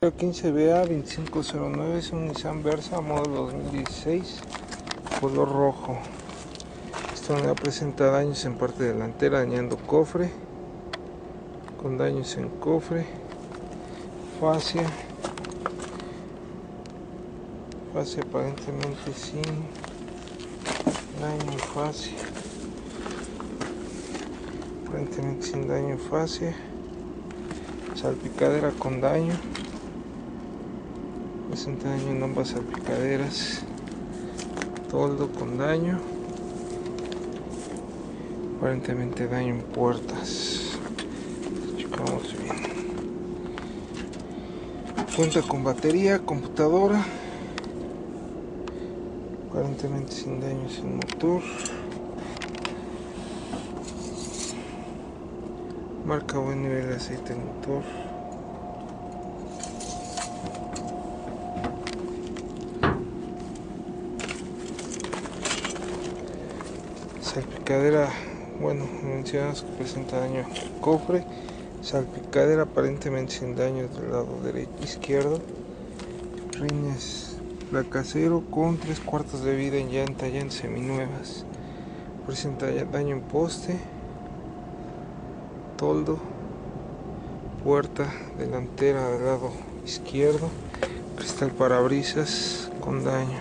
15BA 2509 es un Nissan Versa modelo 2016, color rojo. Esta unidad presenta daños en parte delantera, dañando cofre, con daños en cofre, fascia aparentemente sin daño en fascia, salpicadera con daño, presenta daño en ambas salpicaderas, toldo con daño, aparentemente daño en puertas. Checamos bien. Cuenta con batería, computadora, aparentemente sin daños en motor. Marca buen nivel de aceite en motor. Salpicadera, bueno, mencionamos que presenta daño en cofre. Salpicadera aparentemente sin daños del lado izquierdo. Rines placa 0 con 3/4 de vida en llanta seminuevas. Presenta daño en poste, toldo, puerta delantera del lado izquierdo, cristal parabrisas con daño.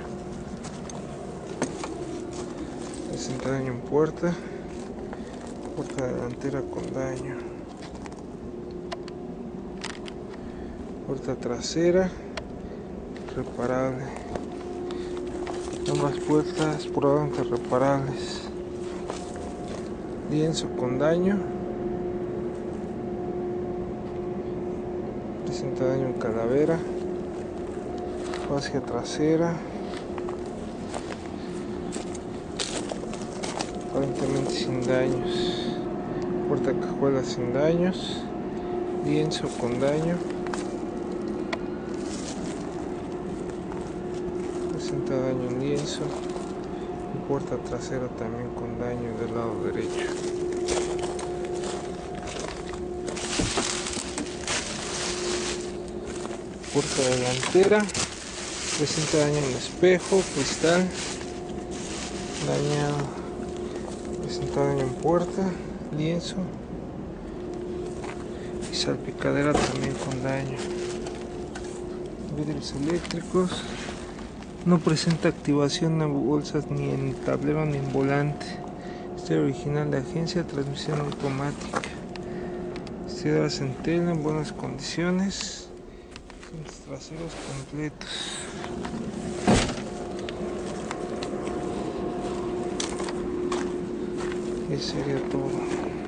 Presenta daño en puerta delantera con daño, puerta trasera reparable, ambas puertas probablemente reparables. Lienzo con daño, presenta daño en calavera, fascia trasera, aparentemente sin daños, puerta cajuela sin daños, lienzo con daño, presenta daño en lienzo y puerta trasera también con daño del lado derecho. Puerta delantera presenta daño en espejo, cristal dañado, presenta daño en puerta, lienzo y salpicadera también con daño. Vidrios eléctricos, no presenta activación en bolsas ni en tablero ni en volante. Este original de agencia, transmisión automática. Estridor centella en buenas condiciones. Los traseros completos. Eso sería todo.